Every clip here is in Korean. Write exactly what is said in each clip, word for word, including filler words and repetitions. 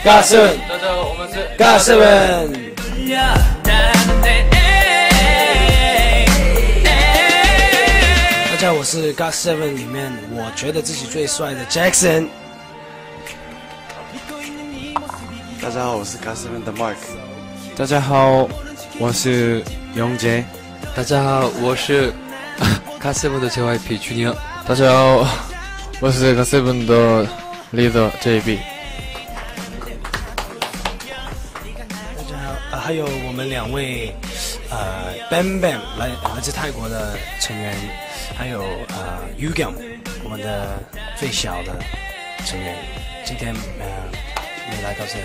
가슴 가슴은 大家好，我是 God Seven 里面我觉得自己最帅的 Jackson。 大家好，我是 God Seven 的 Mark。 大家好，我是永杰。 大家好，我是 God Seven 的 J Y P Junior。 大家好，我是 God Seven 的 Leader J B。 大家好，呃，还有我们两位呃 Bam Bam 来来自泰国的成员，还有呃 Ugam 我们的最小的成员，今天呃也来到这里。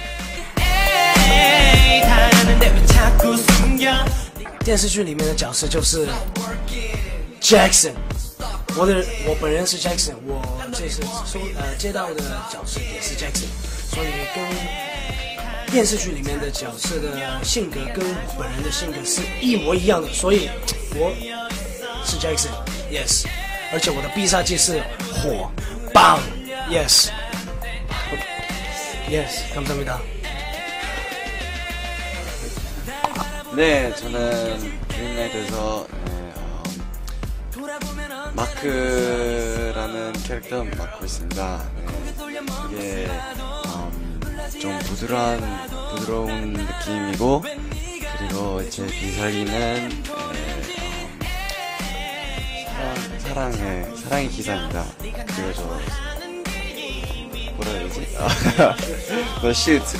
电视剧里面的角色就是 Jackson， 我的我本人是 Jackson， 我这次收呃接到的角色也是 Jackson， 所以跟电视剧里面的角色的性格跟我本人的性格是一模一样的，所以我是 Jackson，yes， 而且我的必杀技是火棒 ，yes，yes， 감사합니다。 네, 저는 드림나이트에서 네, 어, 마크라는 캐릭터 맡고 있습니다. 네, 이게 음, 좀 부드러운 부드러운 느낌이고 그리고 제 비사기는 네, 음, 사랑 사랑의 사랑의 기사입니다. 그리고 저 뭐라 해야 되지? 너 슈트.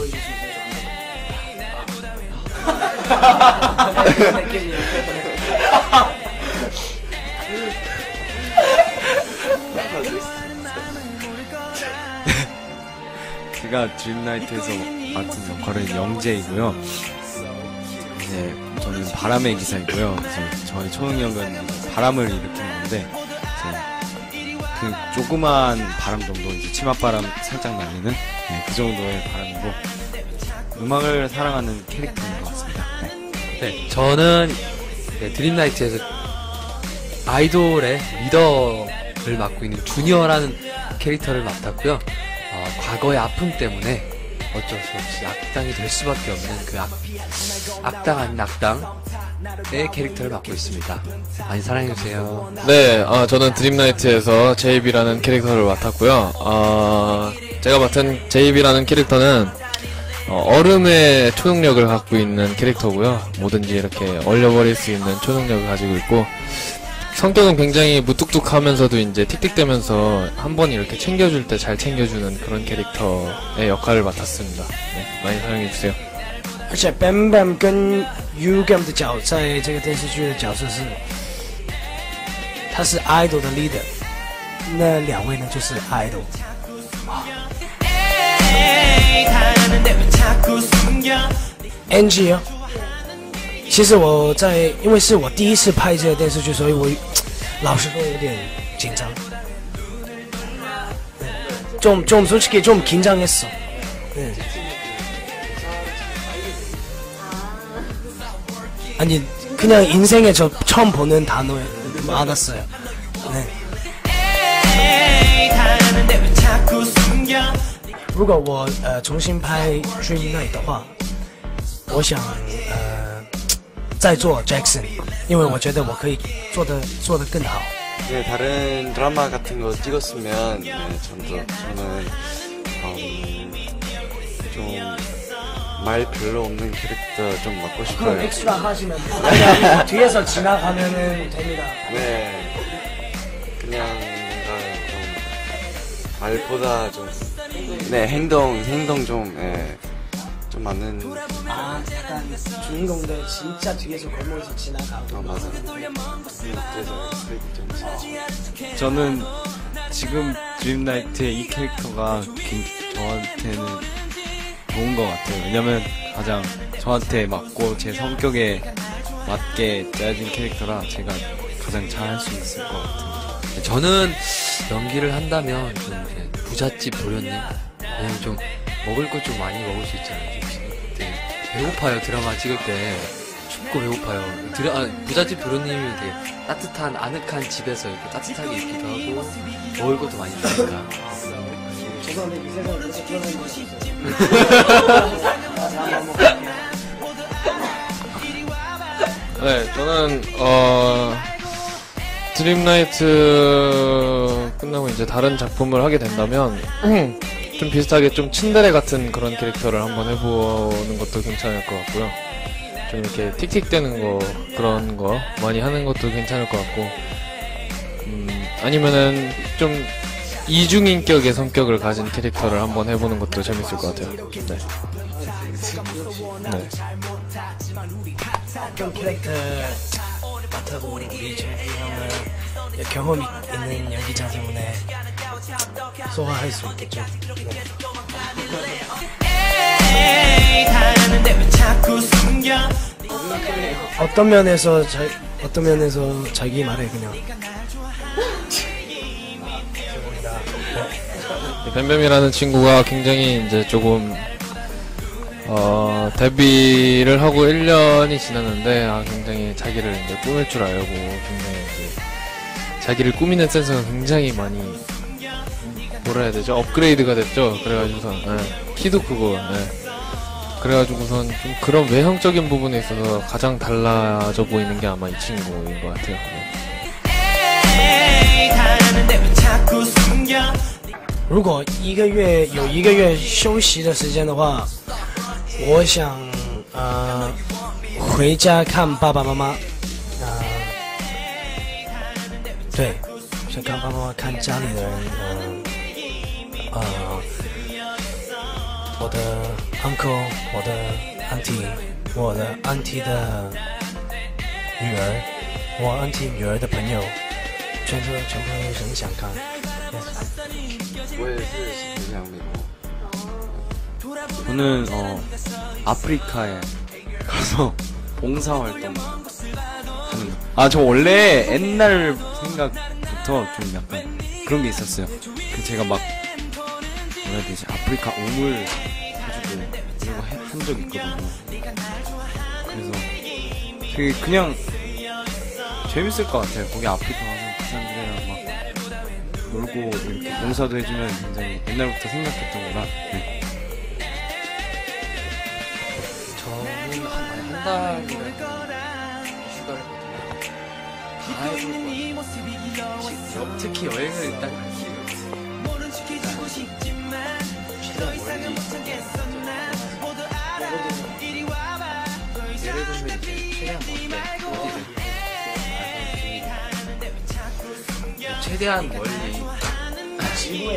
제가 드림나이트에서 맡은 역할은 영재이고요. 이제 저는 바람의 기사이고요. 이제 저희 초능력은 바람을 일으키는 건데 이제 그 조그만 바람 정도, 이제 치맛바람 살짝 날리는 네, 그 정도의 바람이고 음악을 사랑하는 캐릭터인 것 같습니다. 네, 네 저는 네, 드림나이트에서 아이돌의 리더를 맡고 있는 주니어라는 캐릭터를 맡았고요. 어, 과거의 아픔 때문에 어쩔 수 없이 악당이 될 수밖에 없는 그 악, 악당 아닌 악당의 캐릭터를 맡고 있습니다. 많이 사랑해주세요. 네, 어, 저는 드림나이트에서 제이비라는 캐릭터를 맡았고요. 어, 제가 맡은 제이비라는 캐릭터는 어, 얼음의 초능력을 갖고 있는 캐릭터고요. 뭐든지 이렇게 얼려버릴 수 있는 초능력을 가지고 있고 성격은 굉장히 무뚝뚝하면서도 이제 틱틱대면서 한 번 이렇게 챙겨줄 때 잘 챙겨주는 그런 캐릭터의 역할을 맡았습니다. 네, 많이 사랑해주세요. 而且 Bam Bam 跟 Ugam 的角在这个电视剧的角色是，他是 idol 的 leader， 那两位呢就是 idol。Angie 哦，其实我在，因为是我第一次拍这个电视剧，所以我老实说有点紧张。좀 좀 솔직히 좀 긴장했어. 네. 아니 그냥 인생에 저 처음 보는 단어에 많았어요. 네. 如果我呃重新拍 Dream Night 的话，我想呃再做 Jackson， 因为我觉得我可以做的做得更好。 네, 다른 드라마 같은 거 찍었으면 네, 전도, 저는 음, 좀 말 별로 없는 캐릭터 좀 맡고 싶어요. 그럼 엑스트라 하시면 돼요. 뒤에서 지나가면은 됩니다. 네, 그냥 뭔가 좀 말보다 좀 네, 행동, 행동 좀, 네, 좀 맞는. 아, 약간 주인공들 진짜 뒤에서 골목에서 지나가고. 아, 맞아. 그래서 좀. 저는 지금 드림나이트의 이 캐릭터가 저한테는 좋은 것 같아요. 왜냐면 가장 저한테 맞고 제 성격에 맞게 짜여진 캐릭터라 제가 가장 잘 할 수 있을 것 같아요. 저는 연기를 한다면 좀 이제 부잣집 도련님, 왜냐면 좀 먹을 것 좀 많이 먹을 수 있잖아요. 되게 배고파요. 드라마 찍을 때 춥고 배고파요. 드라, 아, 부잣집 도련님이 되게 따뜻한 아늑한 집에서 이렇게 따뜻하게 있기도 하고 먹을 것도 많이 주니까. 죄송한데 이 세상에 그렇게 표현하는 거 있어요. 네, 저는 어 드림나이트 끝나고 이제 다른 작품을 하게 된다면 좀 비슷하게 좀 츤데레 같은 그런 캐릭터를 한번 해보는 것도 괜찮을 것 같고요. 좀 이렇게 틱틱대는 거 그런 거 많이 하는 것도 괜찮을 것 같고, 음, 아니면은 좀 이중인격의 성격을 가진 캐릭터를 한번 해보는 것도 재밌을 것 같아요. 네. 네. 어떤 캐릭터 맡아도 우리 제이비 형은 경험이 있는 연기자 때문에 소화할 수 있겠죠. 어떤 면에서 자, 어떤 면에서 자기 말에 그냥 뱀뱀이라는 친구가 굉장히 이제 조금 어, 데뷔를 하고 일 년이 지났는데, 아, 굉장히 자기를 이제 꾸밀 줄 알고, 굉장히 이제, 자기를 꾸미는 센스가 굉장히 많이, 뭐라 해야 되죠? 업그레이드가 됐죠? 그래가지고선, 예. 키도 크고, 예. 그래가지고선 좀 그런 외형적인 부분에 있어서 가장 달라져 보이는 게 아마 이 친구인 것 같아요. 네. 如果一个月有一个月休息的时间的话，我想呃回家看爸爸妈妈，呃对，想看爸爸妈妈，看家里的人，呃呃我的 uncle， 我的 auntie， 我的 auntie 的女儿，我 auntie 女儿的朋友，全部全部很想看。 我也是很想美国。 저는 어 아프리카에 가서 봉사활동 하는 거. 아, 저 원래 옛날 생각부터 좀 약간 그런 게 있었어요. 그 제가 막 뭐라 해야 되지, 아프리카 오물 해주고 이런 거 한 적 있거든요. 그래서 되게 그냥 재밌을 것 같아요. 거기 아프리카 가서 그 사람들이랑 막 놀고 이렇게 봉사도 해주면 굉장히 옛날부터 생각했던 거라. 네. 저는 한, 한 달이나 휴가를 다 해볼 거예요. 특히 여행을 일단 갈게요. 최대한 멀리 예를 들면 이제 최대한 멀리 어디든 최대한 멀리 지구에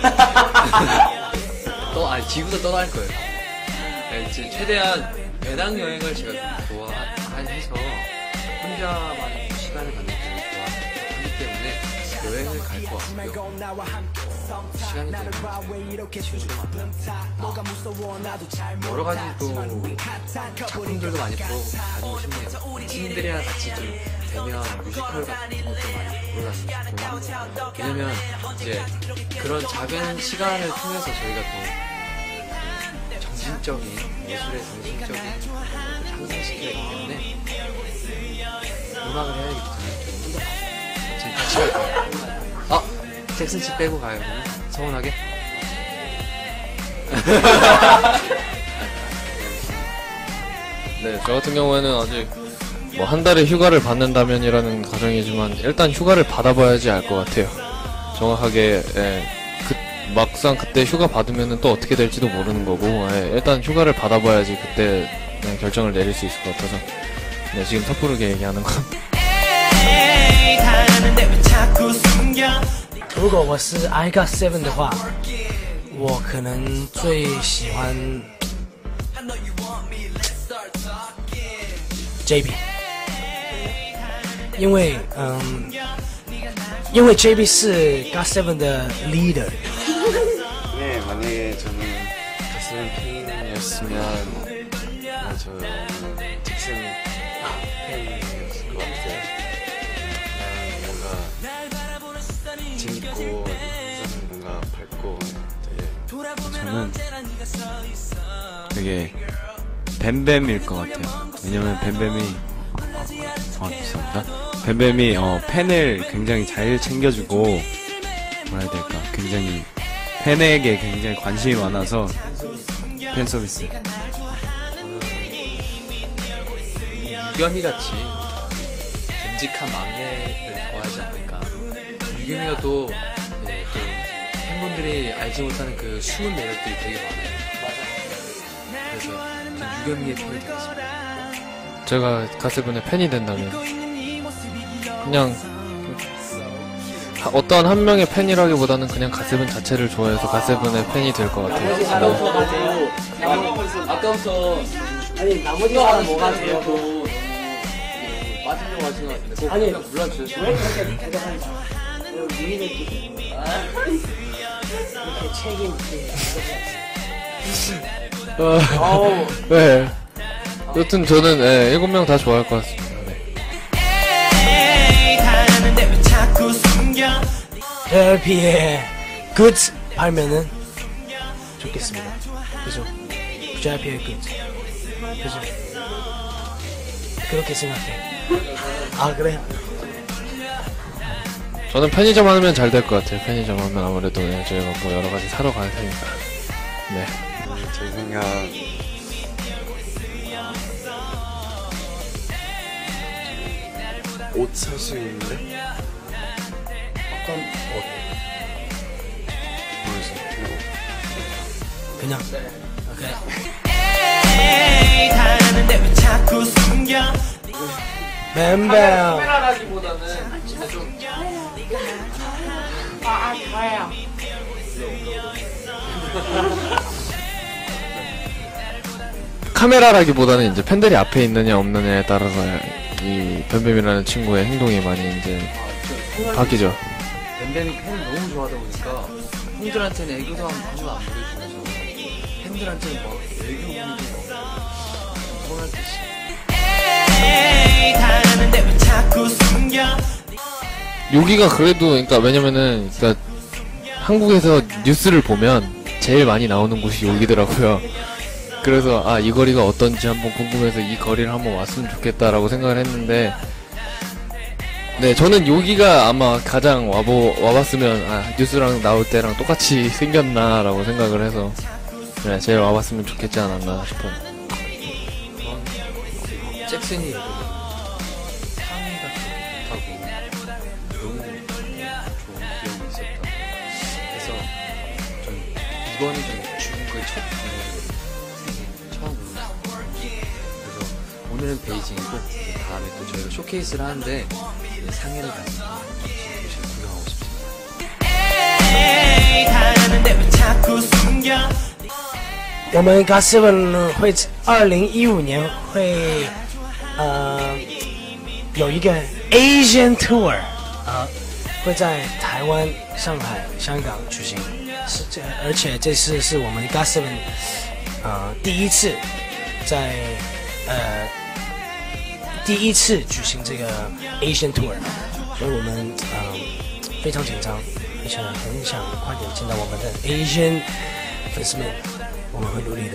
또 아니 지구도 떠날 거예요. 네, 이제 최대한 배낭 여행을 제가 좋아해서 혼자만의 시간을 갖는 걸 좋아하기 때문에 여행을 갈 것 같고요. 시간이 되면 친구도 만나고 여러 가지 또 작품들도 많이 보러 다니고 싶네요. 친구들이랑 같이 좀 되면 뮤지컬 같은 것도 많이 보러 다니고 싶고, 왜냐면 이제 그런 작은 시간을 통해서 저희가 또 정신적인, 예술의 정신적인 것을 향상시켜야 하기 때문에 음악을 해야겠잖아요. 저희 같이 갈까요? 아! 잭슨 씨 빼고 가요, 그러면? 서운하게? 네, 저 같은 경우에는 아직 뭐 한 달의 휴가를 받는다면이라는 가정이지만 일단 휴가를 받아봐야지 알 것 같아요. 정확하게, 예, 그, 막상 그때 휴가 받으면은 또 어떻게 될지도 모르는 거고, 예, 일단 휴가를 받아봐야지 그때 네, 결정을 내릴 수 있을 것 같아서, 네, 지금 섣부르게 얘기하는 건. 如果我是 I Got Seven 的话，我可能最喜欢 J B， 因为嗯，因为 J B 是 Got Seven 的 leader。 네, 만약에 저는 가슴 팬이었으면 아, 저 잭슨 팬이었을 것 같아요. 아, 뭔가 재밌고 항상 뭔가 밝고 되게 저는 되게 뱀뱀일 것 같아요. 왜냐면 뱀뱀이 아, 죄송합니다. 뱀뱀이 어, 팬을 굉장히 잘 챙겨주고, 뭐라 해야 될까, 굉장히 팬에게 굉장히 관심이 많아서 팬 서비스. 유겸이 같이 듬직한 막내를 좋아하지 않을까. 유겸이가 또, 네, 또 팬분들이 알지 못하는 그 숨은 매력들이 되게 많아요. 그래서 전 유겸이의 팬이 되겠습니다. 제가 가세븐의 팬이 된다면 그냥 하- 어떠한 한 명의 팬이라기보다는 그냥 가세븐 자체를 좋아해서 가세븐의 팬이 될 것 같아요. 네. 아까부터 아니 나머지 사람 뭐가 돼요? 빠지려고 하시는 것 같은데 꼭 아니, 그냥 불러주세요. 왜 그렇게 대답한다? 우리는 이렇게 책임 있게. 어우. 네. 여튼 저는 예, 일곱 명 다 좋아할 것 같습니다. 제이알피의 Good 팔면은 좋겠습니다. 그죠? 제이알피의 Good. 그죠? 그렇게 생각해. 아 그래? 저는 편의점 하면 잘 될 것 같아요. 편의점 하면 아무래도 예, 저희가 뭐 여러 가지 사러 갈 테니까. 네. 음, 제 생각 옷 살 수 있는데 어떤 옷? 모르겠어요. 그냥. 오케이. 뱀뱀. 카메라라기보다는 진짜 좀 카메라라기보다는 이제 팬들이 앞에 있느냐 없느냐에 따라서 이 뱀뱀이라는 친구의 행동이 많이 이제 바뀌죠. 뱀뱀이 팬을 너무 좋아하다 보니까 형들한테는 애교도 한 번도 안 보여주면서 팬들한테는 막 애교 부리고 막 서운할 때 있어. 여기가 그래도 그러니까 왜냐면은 그러니까 한국에서 뉴스를 보면 제일 많이 나오는 곳이 여기더라고요. 그래서 아 이 거리가 어떤지 한번 궁금해서 이 거리를 한번 왔으면 좋겠다라고 생각을 했는데 네 저는 여기가 아마 가장 와보 와봤으면 아 뉴스랑 나올 때랑 똑같이 생겼나라고 생각을 해서 네 제일 와봤으면 좋겠지 않았나 싶어요. 잭슨이 이렇게 상의가 되게 좋다고 너무 좋은 기억이 있었다. 그래서 전 이번이 좀 중국의 첫 공연이 처음 공연이었어요. 그래서 오늘은 베이징이고 이제 다음에 또 저희가 쇼케이스를 하는데 이제 상해를 가서 도시를 구경하고 싶습니다. 我们 God Seven 会二零一五年会呃有一个 Asian Tour 啊、会在台湾、上海、香港举行，是这而且这次是我们 God Seven 呃第一次在呃第一次举行这个 Asian Tour， 所以我们呃非常紧张，而且很想快点见到我们的 Asian 粉丝们。 我们会努力的。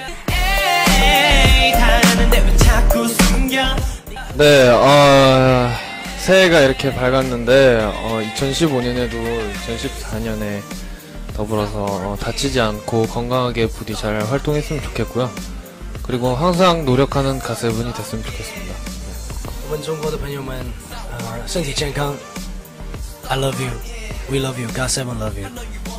네, 어, 새해가 이렇게 밝았는데, 어, 이천십오 년에도 이천십사 년에 더불어서 어, 다치지 않고 건강하게 부디 잘 활동했으면 좋겠고요. 그리고 항상 노력하는 가세븐이 됐으면 좋겠습니다. 我们中国的朋友们，呃，身体健康。I love you, we love you, God Seven love you.